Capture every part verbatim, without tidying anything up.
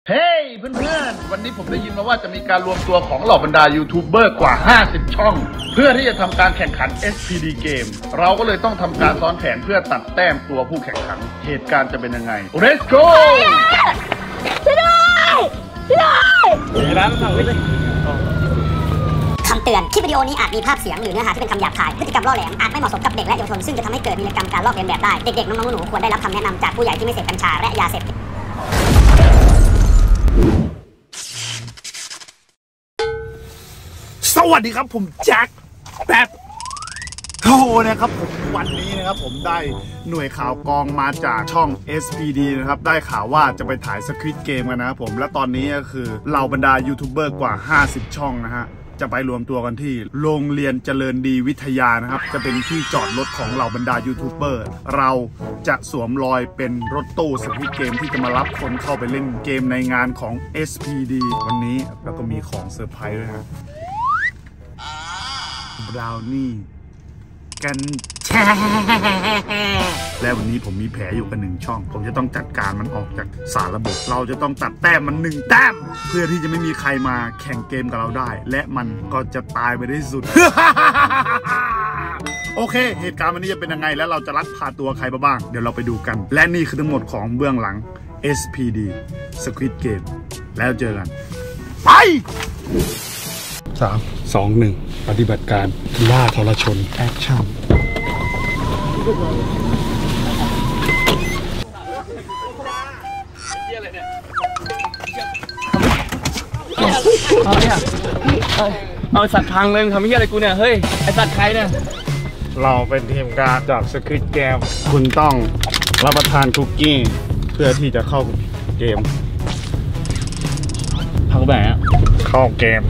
เฮ้ยเพื่อนๆวันนี้ผมได้ยินมาว่าจะมีการรวมตัวของเหล่าบรรดายูทูบเบอร์กว่าห้าสิบช่องเพื่อที่จะทำการแข่งขัน เอส พี ดี เกมเราก็เลยต้องทำการซ้อนแผนเพื่อตัดแต้มตัวผู้แข่งขันเหตุการณ์จะเป็นยังไง Let's go ช่วยด้วยช่วยด้วยร้านสั่งเลยคำเตือนคลิปวิดีโอนี้อาจมีภาพเสียงหรือเนื้อหาที่เป็นคำหยาบคายพฤติกรรมล่อแหลมอาจไม่เหมาะสมกับเด็กและเยาวชนซึ่งจะทำให้เกิดวีรกรรมการลอกเลียนแบบได้เด็กๆน้องๆหนูๆควรได้รับคำแนะนำจากผู้ใหญ่ที่ไม่เสพกัญชาและยาเสพติดสวัสดีครับผมแจ็คแป๊บโทนะครับผมวันนี้นะครับผมได้หน่วยข่าวกองมาจากช่อง เอส พี ดี นะครับได้ข่าวว่าจะไปถ่ายสควิดเกมกันนะครับผมและตอนนี้ก็คือเหล่าบรรดายูทูบเบอร์กว่าห้าสิบช่องนะฮะจะไปรวมตัวกันที่โรงเรียนเจริญดีวิทยานะครับจะเป็นที่จอดรถของเหล่าบรรดายูทูบเบอร์เราจะสวมรอยเป็นรถตู้สควิดเกมที่จะมารับคนเข้าไปเล่นเกมในงานของ เอส พี ดี วันนี้แล้วก็มีของเซอร์ไพรส์ด้วยฮะบราวนี่กันแช่และวันนี้ผมมีแผลอยู่กับหนึ่งช่องผมจะต้องจัดการมันออกจากสารระบบเราจะต้องตัดแต้มมันหนึ่งแต้มเพื่อที่จะไม่มีใครมาแข่งเกมกับเราได้และมันก็จะตายไปได้สุด โอเคเหตุการณ์วันนี้จะเป็นยังไงและเราจะลักพาตัวใครมาบ้างเดี๋ยวเราไปดูกันและนี่คือทั้งหมดของเบื้องหลัง เอส พี ดี Squid Game แล้วเจอกันไปสาม สอง หนึ่งปฏิบัติการล่าทรชนแอคชั่นเอาเนี่ยเอาสัตว์พังเลยทำเหี้ยอะไรกูเนี่ยเฮ้ยไอสัตว์ใครเนี่ยเราเป็นทีมการจากสควิดเกมคุณต้องรับประทานคุกกี้เพื่อที่จะเข้าเกมพังแบบเข้าเกม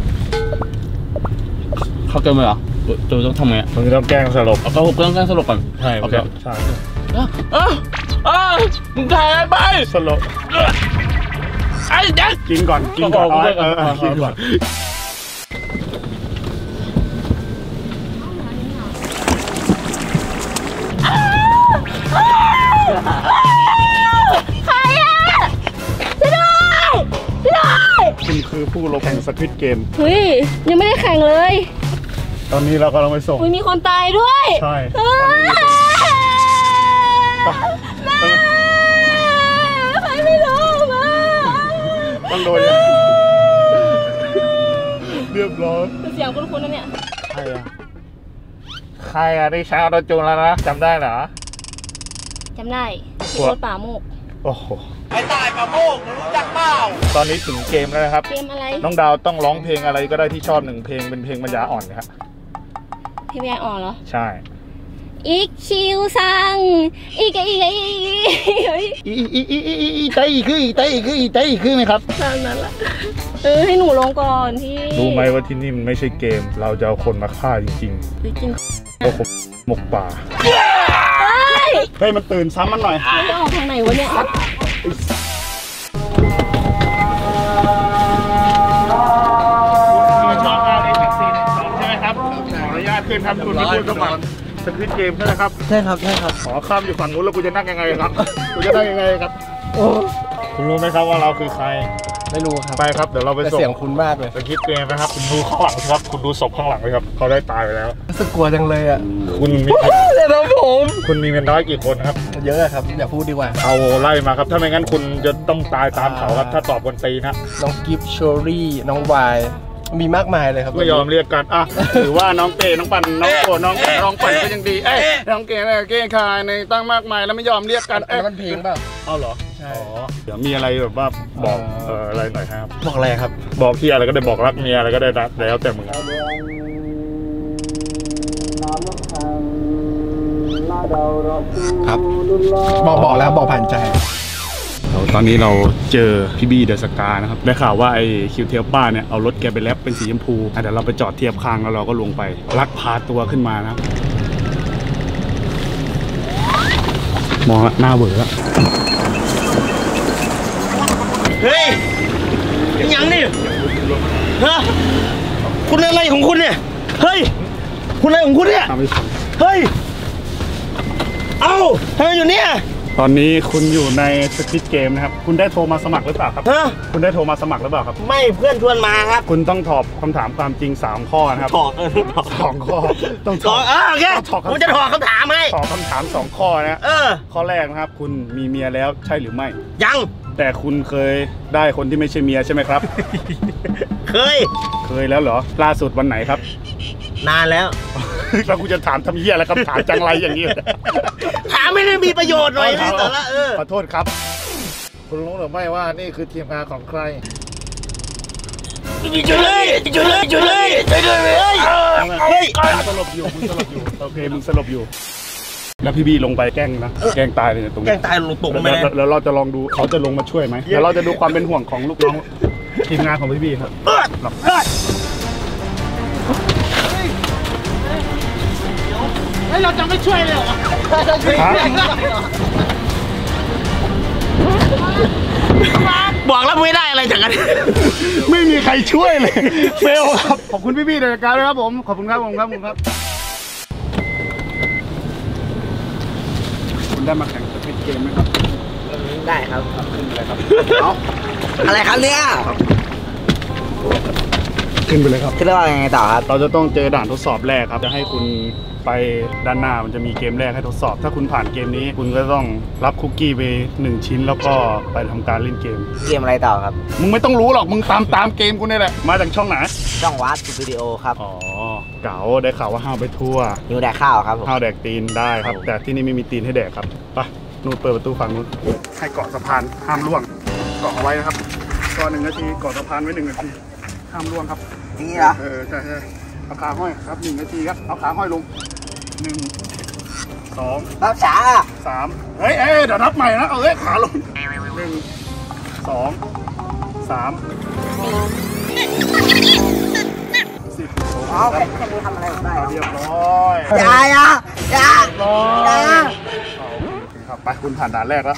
เข้าเกมเลยเหรอตัวต้องทำไงมึงต้องแกล้งสลบเอาก็ต้องแกล้งสลบก่อนใช่โอเคใช่อ้าวอ้าวมึงถ่ายไปสลบไอ้แจ็คกินก่อนกินก่อนเออกินก่อนใครอะช่วยด้วยช่วยด้วยคุณคือผู้ลงแข่งสควิดเกมเฮ้ยยังไม่ได้แข่งเลยตอนนี้เรากำลังไปส่งมีคนตายด้วยใช่ใครไม่รู้มาต้องโดนเรียบร้อยเสียงคุ้นๆนะเนี่ยใครอะใครอะได้ใช้ออโต้จูนแล้วนะจำได้เหรอจำได้ที่รถป่าโมกโอ้โหไอ้ตายป่าโมกรู้จักเปล่าตอนนี้ถึงเกมแล้วนะครับเกมอะไรน้องดาวต้องร้องเพลงอะไรก็ได้ที่ชอบหนึ่งเพลงเป็นเพลงปัญญาอ่อนนะครับเพลงปัญญาอ่อนเหรอใช่อีกชิวซังอีกอีกอีกอีอีอีอีอีไตอีคืออีไตอีคืออีไตอีคือไหมครับนั่นนั่นแหละเออให้หนูลงก่อนพี่รู้ไหมว่าที่นี่มันไม่ใช่เกมเราจะเอาคนมาฆ่าจริงๆไปกินโอ้โหหมกป่าเฮ้ยมันตื่นซ้ำมันหน่อยมันจะออกทางไหนวะเนี่ยชอบงานนี้แท็กซี่ใช่ไหมครับขออนุญาตขึ้นครับคุณไม่พูดก่อนสควิดเกมใช่ไหมครับใช่ครับใช่ครับขอข้ามอยู่ฝั่งนู้นแล้วกูจะนั่งยังไงครับกูจะนั่งยังไงครับโอ้คุณรู้ไหมครับว่าเราคือใครไม่รู้ครับไปครับเดี๋ยวเราไปส่งเสียงคุณมากเลยสควิดเกมนะครับคุณดูข้างหลังครับคุณดูศพข้างหลังเลยครับเขาได้ตายไปแล้วรู้สึกกลัวจังเลยอ่ะคุณมีเดี๋ยวผมคุณมีเงินน้อยกี่คนครับเยอะครับอย่าพูดดีกว่าเอาไล่มาครับถ้าไม่งั้นคุณจะต้องตายตามเขาครับถ้าตอบคนตีนะน้องกิฟต์เชอรี่น้องวายมีมากมายเลยครับไม่ยอมเรียกกันอ่ะหรือว่าน้องเก๋น้องปั่นน้องโกน้องน้องปั่นก็ยังดีเอ้ยน้องเก๋เก๋คายในตั้งมากมายแล้วไม่ยอมเรียกกันเอ้ยมันเพลงเปล่าเอาเหรอใช่เดี๋ยวมีอะไรแบบว่าบอกเอออะไรหน่อยครับบอกอะไรครับบอกที่อะไรก็ได้บอกรักเมียอะไรก็ได้แล้วแต่มึงครับบอกบอกแล้วบอกผ่านใจตอนนี้เราเจอพี่บี้เดอะสกานะครับได้ข่าวว่าไอ้คิวเทียบป้าเนี่ยเอารถแกไปแลบเป็นสีชมพูเดี๋ยวเราไปจอดเทียบข้างแล้วเราก็ลงไปลักพาตัวขึ้นมานะครับมองหน้าเบื่อแล้วเฮ้ยยังนี่ฮะคุณอะไรของคุณเนี่ยเฮ้ยคุณอะไรของคุณเนี่ยเฮ้ยเอ้าทำไมอยู่เนี่ยตอนนี้คุณอยู่ในสควิดเกมนะครับคุณได้โทรมาสมัครหรือเปล่าครับฮะคุณได้โทรมาสมัครหรือเปล่าครับไม่เพื่อนชวนมาครับคุณต้องตอบคำถามความจริงสามข้อนะครับถอดเออถอดสองข้อต้องถอดเออโอเคถอดผมจะถอดคำถามให้ตอบคำถามสองข้อนะเออข้อแรกนะครับคุณมีเมียแล้วใช่หรือไม่ยังแต่คุณเคยได้คนที่ไม่ใช่เมียใช่ไหมครับเคยเคยแล้วเหรอล่าสุดวันไหนครับนานแล้วแล้วกูจะถามทำเหี้ยอะไรคำถามจังไรอย่างนี้ถามไม่ได้มีประโยชน์หน่อยนี่แต่ละเออขอโทษครับ คุณรู้หรือไม่ว่านี่คือทีมงานของใครจุดเลยจุดเลยจุดเลยจุดเลยเฮ้ยเฮ้ยมึงสลบอยู่มึงสลบอยู่โอเคมึงสลบอยู่ แล้วพี่บี้ลงไปแกล้งนะแกล้งตายเลยตรงแกนี้งตายลงตกลงไปเลยแล้วเราจะลองดูเขาจะลงมาช่วยไหมเดี๋ยวเราจะดูความเป็นห่วงของลูกน้องทีมงานของพี่บี้ครับเออเออเราจะไม่ช่วยเลยเหรอบอกแล้วไม่ได้อะไรจากกันไม่มีใครช่วยเลยเฟลครับขอบคุณพี่บี้ในรายการด้วยครับผมขอบคุณครับผมครับผมครับคุณได้มาแข่งสควิดเกมไหมครับได้ครับขึ้นไปเลยครับอะไรครับเนี่ยขึ้นไปเลยครับคิดว่ายังไงต่อครับเราจะต้องเจอด่านทดสอบแรกครับจะให้คุณไปด้านหน้ามันจะมีเกมแรกให้ทดสอบ ถ้าคุณผ่านเกมนี้คุณก็ต้องรับคุกกี้ไปหนึ่งชิ้นแล้วก็ไปทำการเล่นเกมเกมอะไรต่อครับมึงไม่ต้องรู้หรอกมึงตามตามเกมกูนี่แหละมาจากช่องไหนช่องวัดวิดีโอครับอ๋อเก๋าได้ข่าวว่าห้าวไปทั่วนิวแดกข้าวครับผมห้าวแดกตีนได้ครับ แต่ที่นี่ไม่มีตีนให้แดกครับไปนู่นเปิดประตูฝั่งนู้นให้เกาะสะพานห้ามล่วงเกาะเอาไว้นะครับก็หนึ่งนาทีเกาะสะพานไว้หนึ่งนาทีห้ามล่วงครับนี่เหรอเออใช่ใช่เอาขาห้อยครับหนึ่งนาทีครับเอาขาห้อยลงหนึ่งสองรับช้าสามเฮ้ยเอ้ยเดี๋ยวนับใหม่นะเอาเอ้ยขาลงหนึ่งสองสามสิบเอาแค่แค่นี้ทำอะไรผมได้เรียบร้อยอย่าอย่าอย่าเรียบร้อยอย่าเอาโอเคครับไปคุณผ่านด่านแรกแล้ว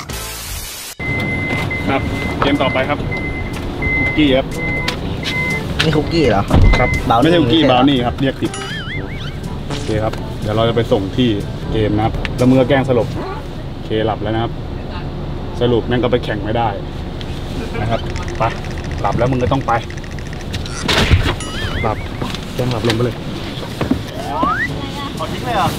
ครับเกมต่อไปครับคุกกี้ครับนี่คุกกี้เหรอครับบราวนี่ไม่ใช่คุกกี้ไม่ใช่เหรอบราวนี่ครับเรียกผิดโอเคครับเดี๋ยวเราจะไปส่งที่เกมนะครับแล้วมือแกล้งสลบโอเคหลับแล้วนะครับ สรุปแม่งก็ไปแข่งไม่ได้นะครับไปหลับแล้วมึงก็ต้องไปหลับแกล้งหลับลงไปเลยขอทิ้งเลยเหรอ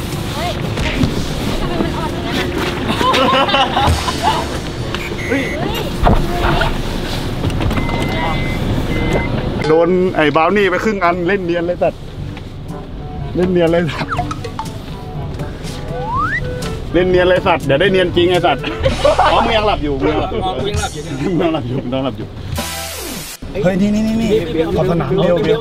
โดนไอ้บราวนี่ไปครึ่งอันเล่นเนียนเลยสัตว์เล่นเนียนเลยสัตว์เล่นเนียนเลยสัตว์เดี๋ยวได้เนียนจริงไอ้สัตว์อ๋อมึงยังหลับอยู่มึงยังหลับอยู่มึงยังหลับอยู่มึงยังหลับอยู่มึงยังหลับอยู่เฮ้ยนี่นี่นี่นี่ขอสนามเร็วเร็ว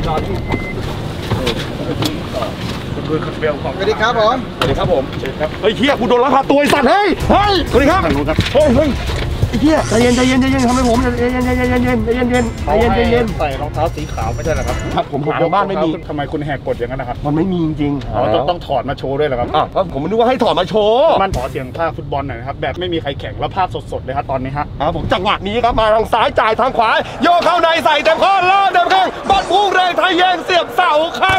สวัสดีครับผมสวัสดีครับผมครับเฮ้ยเฮียกูโดนลักพาตัวไอ้สัตว์เฮ้ยเฮ้ยสวัสดีครับทางนู้นครับเฮ้ยเฮ้ยเฮียใจเย็นใจเย็นใจเย็นทำให้ผมใจเย็นใจเย็นใจเย็นใจเย็นใจเย็นใจเย็นใจเย็นใส่รองเท้าสีขาวไม่ใช่เหรอครับครับผมหาบ้านไม่มีทำไมคุณแหกกฎอย่างนั้นนะครับมันไม่มีจริงอ๋อต้องต้องถอดมาโชว์ด้วยเหรอครับอ่ะก็ผมนึกว่าให้ถอดมาโชว์มันขอเสียงภาคฟุตบอลหน่อยนะครับแบบไม่มีใครแข่งแล้วภาพสดๆเลยครับตอนนี้ฮะอ่ะผมจังหวะนี้ครับมาทางซ้ายจ่ายทางขวาโยกเข้าในใส่เต็มข้อล่อเต็มข้างบอลพุ่งแรงไทยแยงเสียบเสาครับ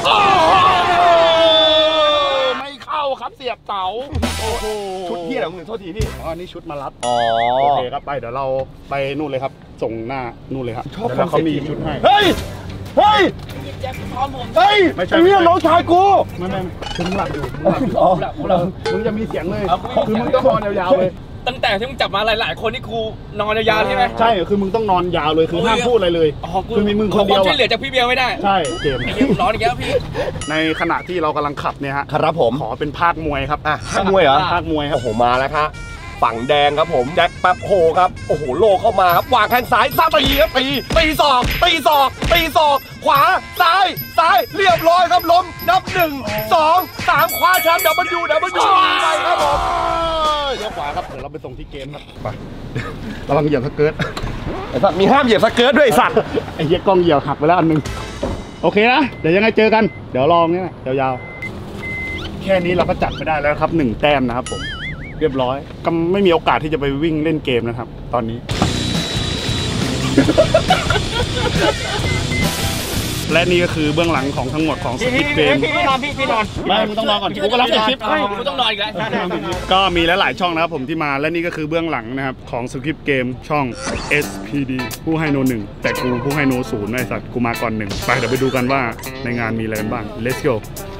ไม่เข้าครับเสียบเสาโอ้โหชุดเฮียเหรอมึงโทษทีพี่อ๋อนี่ชุดมารับอ๋อโอเคครับไปเดี๋ยวเราไปนู่นเลยครับ ส่งหน้านู่นเลยครับชอบเดี๋ยวเขามีชุดให้เฮ้ยเฮ้ยเฮ้ยไม่ใช่ไอ้เนี่ยน้องชายกูไม่ไม่คุณหลับอยู่มึงหลับอยู่อ๋อมึงจะมีเสียงเลยคือมึงต้องนอนยาวๆเลยตั้งแต่ที่มึงจับมาหลายๆคนนี่กูนอนยาวๆใช่ไหมใช่คือมึงต้องนอนยาวเลยคือห้ามพูดอะไรเลยอ๋อกูคือมีมึงขคอน คเดีวามยวช่วยเหลืออะจากพี่เบียร์ไม่ได้ใช่เกมไอ้เบียร์มึงนอนอีกแล้วพี่ในขณะที่เรากำลังขับเนี่ยฮะครับผมขอเป็นภาคมวยครับอ่ะภาคมวยเหรอภาคมวยครับโอ้โหมาแล้วครับฝั่งแดงครับผมแจ็คแป๊บโฮครับโอ้โหโลเข้ามาครับวางแข้งซ้ายซ้ำตีครับตีตีศอกตีศอกตีศอกขวาซ้ายซ้ายเรียบร้อยครับล้มนับหนึ่งสองสามคว้าแชมป์ดับเบิลยูดับเบิลยูไปครับผมเลี้ยวขวาครับเดี๋ยวเราไปส่งที่เกมครับไปกำลังเหยียบสเกิร์ตไอ้สัตว์มีห้ามเหยียบสเกิร์ตด้วยไอ้สัตว์ไอ้เหี้ยกล้องเหยียบหักไปแล้วอันหนึงโอเคนะเดี๋ยวยังไงเจอกันเดี๋ยวลองเนี่ยยาวๆแค่นี้เราก็จัดไปได้แล้วครับหนึ่งแต้มนะครับผมเรียบร้อยก็ไม่มีโอกาสที่จะไปวิ่งเล่นเกมนะครับ ตอนนี้และนี่ก็คือเบื้องหลังของทั้งหมดของสกิทเกมพี่นอนพี่พี่นอนไม่มึงต้องนอนก่อนกูก็รับในคลิปกูต้องนอนอีกแล้วก็มีหลายๆช่องนะครับผมที่มาและนี่ก็คือเบื้องหลังนะครับของสคริปต์เกมช่อง เอส พี ดี ผู้ให้โนหนึ่งแต่กูผู้ให้โนศูนย์ไอ้สัตว์กูมาก่อนหนึ่งไปเดี๋ยวไปดูกันว่าในงานมีอะไรกันบ้าง let's go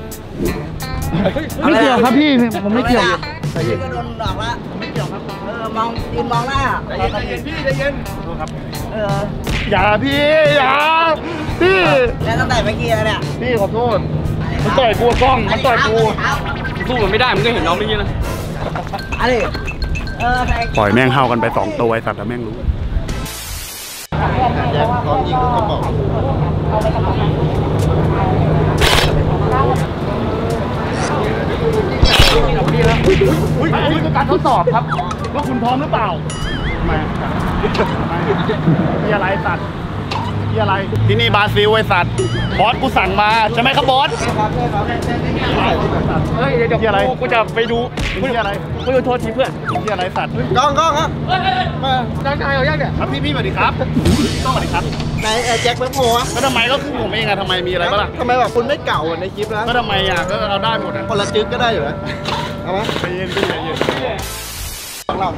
ไม่เกี่ยวครับพี่ผมไม่เกี่ยวพี่ก็โดนดอกละไม่เกี่ยวครับเออมองยืนมองหน้าใจเย็นพี่ใจเย็นครับเอออย่าพี่อย่าพี่แล้วตั้งแต่เมื่อกี้แล้วเนี่ยพี่ขอโทษมันต่อยกูกล้องมันต่อยกูสู้มันไม่ได้มึงก็เห็นน้องไม่ยืนนะอะไรเออปล่อยแม่งเห่ากันไปสองตัวไอ้สัตว์แล้วแม่งรู้แจ็คพร้อมยิงลูกกระบอกอุ้ยนี่คือการทดสอบครับว่าคุณพร้อมหรือเปล่าไม่ที่อะไรสัตว์ที่อะไรที่นี่บราซิลไอ้สัตว์บอสกูสั่งมาใช่ไหมครับบอสเฮ้ยเดี๋ยวที่อะไรกูจะไปดูที่อะไรกูจะโทษทีเพื่อนที่อะไรสัตว์กล้องกล้องครับมาจ้างชายเอายังเนี่ยครับพี่พี่สวัสดีครับต้องสวัสดีครับนายแจ็คแป๊บโมะก็ทำไมก็คือผมเองอะทำไมมีอะไรบ้างล่ะทำไมแบบคุณไม่เก่าในคลิปนะก็ทำไมอะก็เราได้หมดอะคนละจึ๊กก็ได้อยู่นะเอาไหมใจเย็นพี่ใจเย็นต้องเล่า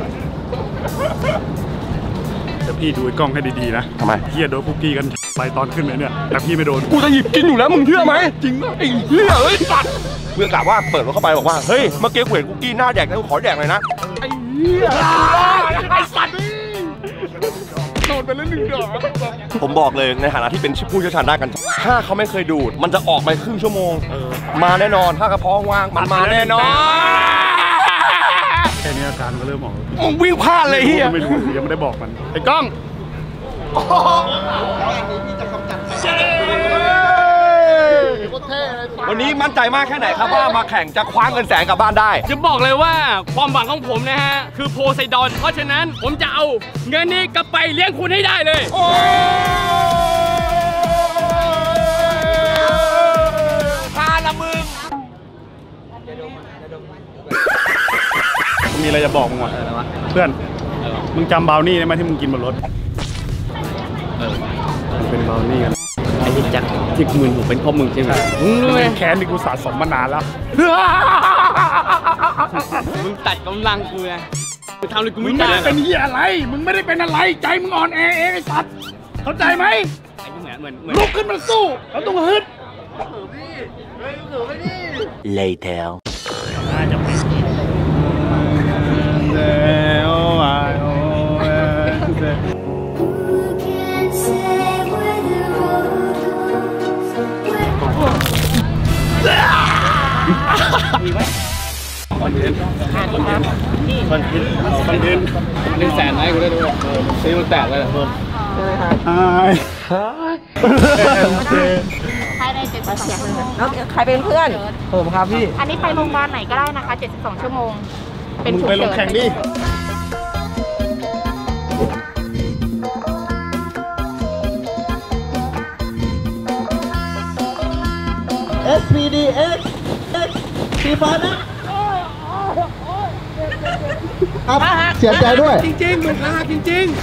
แต่พี่ดูไอ้กล้องให้ดีๆนะทำไมเฮียโดนคุกกี้กันไปตอนขึ้นเลยเนี่ยแต่พี่ไม่โดนกูจะหยิบกินอยู่แล้วมึงเชื่อไหมจริงป่ะไอ้เหี้ยเฮ้ยสัตว์เมื่อกะว่าเปิดรถเข้าไปบอกว่าเฮ้ยเมื่อกี้กูเห็นคุกกี้หน้าแดกแล้วกูขอแดกเลยนะไอ้เหี้ยไอ้สัตว์โดนไปแล้วหนึ่งดอกผมบอกเลยในฐานะที่เป็นผู้เชี่ยวชาญด้านกันถ้าเขาไม่เคยดูดมันจะออกไปครึ่งชั่วโมงมาแน่นอนถ้ากระเพาะว่างมันมาแน่นอนแค่นี้อาการก็เริ่มออกมึงวิ่งพลาดเลยเฮียไม่รู้ยังไม่ได้บอกมันไอ้กล้องวันนี้มั่นใจมากแค่ไหนครับว่ามาแข่งจะคว้าเงินแสนกลับบ้านได้จะบอกเลยว่าความหวังของผมนะฮะคือโพไซดอนเพราะฉะนั้นผมจะเอาเงินนี้กลับไปเลี้ยงคุณให้ได้เลยพาละมึงมีอะไรจะบอกมึงวะเพื่อนมึงจำบราวนี่ได้ไหมที่มึงกินบนรถมันเป็นบราวนี่กันไอ้ที่จักที่มึงผมเป็นพ่อมึงใช่ไหมมึงเป็นแค้นที่กูสะสมมานานแล้วมึงตัดกำลังกูไงมึงทำเลยกูมึงไม่ได้เป็นเหี้ยอะไรมึงไม่ได้เป็นอะไรใจมึงอ่อนแอเองไอ้สัตว์เข้าใจไหมไอ้เหมือนเหมือนเหมือนลุกขึ้นมาสู้แล้วต้องฮึด later น่าจะเป็นแล้วอ่ะโอ้มีไหมคอนเทนต์คอนเทนต์คอนเทนต์หนึ่งแสนไหมกูได้ด้วยซื้อมันแตกเลยเพิ่มใช่ไหมคะภายในเจ็ดสิบสองชั่วโมงใครเป็นเพื่อนผมครับพี่อันนี้ไปโรงพยาบาลไหนก็ได้นะคะเจ็ดสิบสองชั่วโมงเป็นฉุกเฉินไปลงแข่งดิเอส พี ดี เอ็กซ์ สีฟ้านะครับเสียใจด้วยจริงๆเหมือนอาจริง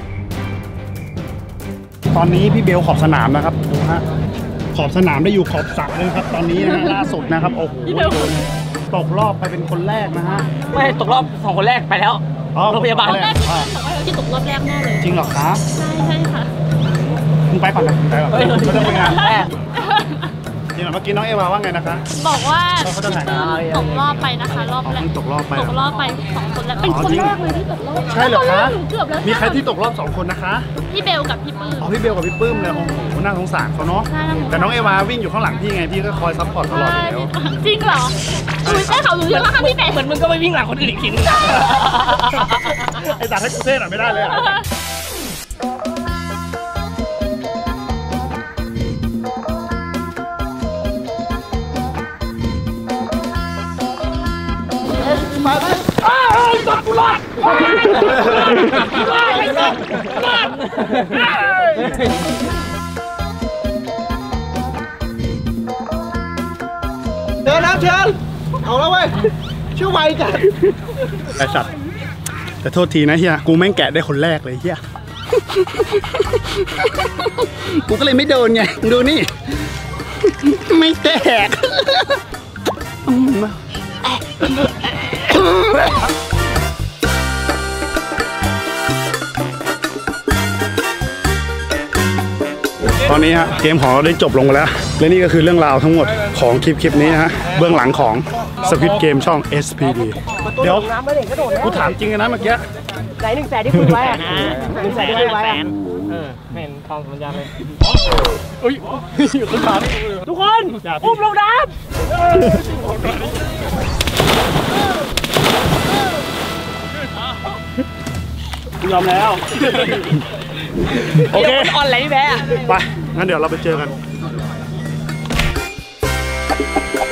ๆตอนนี้พี่เบลขอบสนามนะครับดูฮะขอบสนามได้อยู่ขอบสระเลยครับตอนนี้นะล่าสุดนะครับโอ้โหตกรอบไปเป็นคนแรกนะฮะไม่ตกรอบสองคนแรกไปแล้วโรงพยาบาลที่ตกรอบแรกแน่เลยจริงเหรอครับใช่ใช่ค่ะมึงไปก่อนนะไปก่อนไม่ต้องไปงานจริงเหรอเมื่อกี้น้องเอวาว่าไงนะคะบอกว่าตกรอบไปนะคะรอบแรกตกรอบไปตกรอบไปสองคนแล้วเป็นคนแรกเลยที่ตกรอบใช่เหรอคะมีใครที่ตกรอบสองคนนะคะพี่เบลกับพี่ปื้มอ๋อพี่เบลกับพี่ปื้มเลยโอ้โหน่าสงสารเขาเนาะแต่น้องเอวาวิ่งอยู่ข้างหลังพี่ไงพี่ก็คอยซัพพอร์ตตลอดอยู่แล้วจริงเหรออุ้ยใช่เขารู้เยอะมากพี่เบลเหมือนมึงก็ไปวิ่งหลังคนอื่นอีกทีนึงไอ้ตาให้กูเท่หน่อยไม่ได้เลยมาไหมอ้าวสัตว์กูรอดรอดไอ้สัตว์รอดเดินนะเชิญเอาแล้วเว้ยชื่อไวจัดไอ้สัตว์แต่โทษทีนะเฮียกูแม่งแกะได้คนแรกเลยเฮียกูก็เลยไม่โดนไง ดูนี่ ไม่แตก ตอนนี้ฮะเกมของเราได้จบลงไปแล้ว และนี่ก็คือเรื่องราวทั้งหมดของคลิปคลิปนี้ฮะเบื้องหลังของ Squid Game ช่อง เอส พี ดี เดี๋ยวกูถามจริงนะเมื่อกี้ไหนหนึ่งแสนที่คุยไว้อะหนึ่งแสนที่คุยไว้อะเออไม่เห็นทองสัญญาเลยอุ้ยอยู่ข้างหลังทุกคนอุ้มลงน้ำยอมแล้วโอเคออนไลน์แพ้ไป งั้นเดี๋ยวเราไปเจอกัน